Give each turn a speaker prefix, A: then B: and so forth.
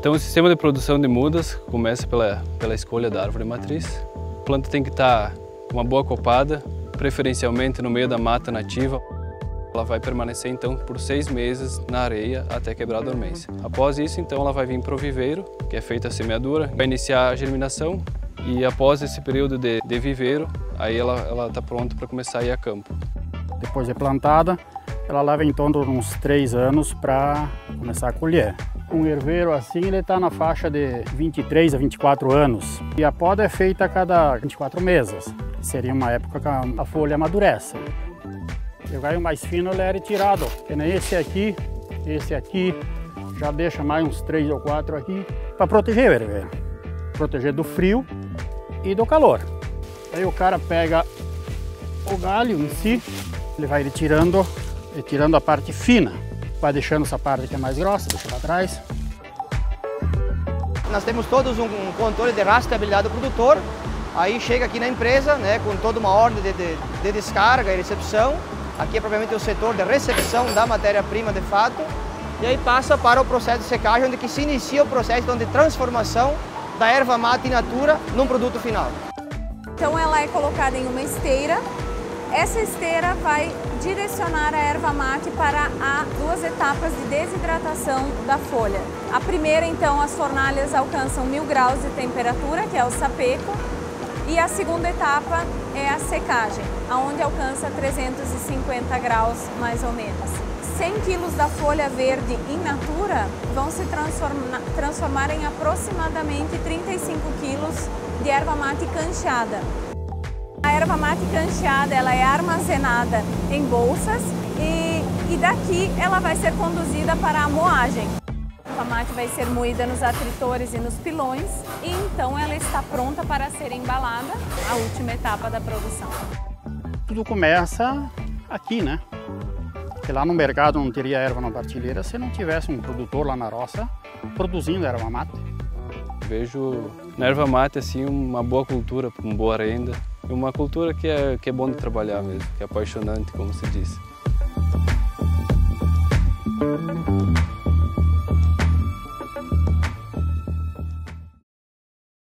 A: Então o sistema de produção de mudas começa pela escolha da árvore matriz. A planta tem que estar com uma boa copada, preferencialmente no meio da mata nativa. Ela vai permanecer então por 6 meses na areia até quebrar a dormência. Após isso, então, ela vai vir para o viveiro, que é feita a semeadura, vai iniciar a germinação e após esse período de viveiro, aí ela está pronta para começar a ir a campo.
B: Depois de plantada, ela leva em torno de uns 3 anos para começar a colher. Um herveiro assim, ele está na faixa de 23 a 24 anos. E a poda é feita a cada 24 meses. Seria uma época que a folha amadurece. E o galho mais fino ele é retirado, que nem esse aqui, já deixa mais uns 3 ou 4 aqui, para proteger o herveiro. Proteger do frio e do calor. Aí o cara pega o galho em si, ele vai retirando a parte fina, vai deixando essa parte que é mais grossa, deixa para trás.
C: Nós temos todos um controle de rastreabilidade do produtor, aí chega aqui na empresa, né, com toda uma ordem de descarga e recepção. Aqui é propriamente o setor de recepção da matéria-prima de fato, e aí passa para o processo de secagem, onde que se inicia o processo então, de transformação da erva mate in natura num produto final.
D: Então ela é colocada em uma esteira. Essa esteira vai direcionar a erva mate para as 2 etapas de desidratação da folha. A primeira, então, as fornalhas alcançam 1000 graus de temperatura, que é o sapeco, e a segunda etapa é a secagem, onde alcança 350 graus mais ou menos. 100 quilos da folha verde in natura vão se transformar em aproximadamente 35 quilos de erva mate cancheada. A erva mate cancheada ela é armazenada em bolsas e daqui ela vai ser conduzida para a moagem. A erva mate vai ser moída nos atritores e nos pilões e então ela está pronta para ser embalada, a última etapa da produção.
B: Tudo começa aqui, né? Porque lá no mercado não teria erva na partilheira se não tivesse um produtor lá na roça produzindo erva mate.
A: Vejo na erva mate assim, uma boa cultura, com boa renda. Uma cultura que é bom de trabalhar mesmo, que é apaixonante, como se diz.